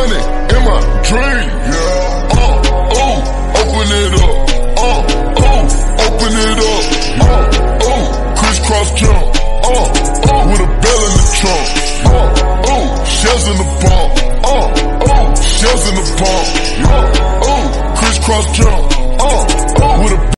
money in my dream. Yeah. Open it up. Open it up. Crisscross jump. With a bell in the trunk. Shells in the bump. Shells in the bump. Crisscross jump.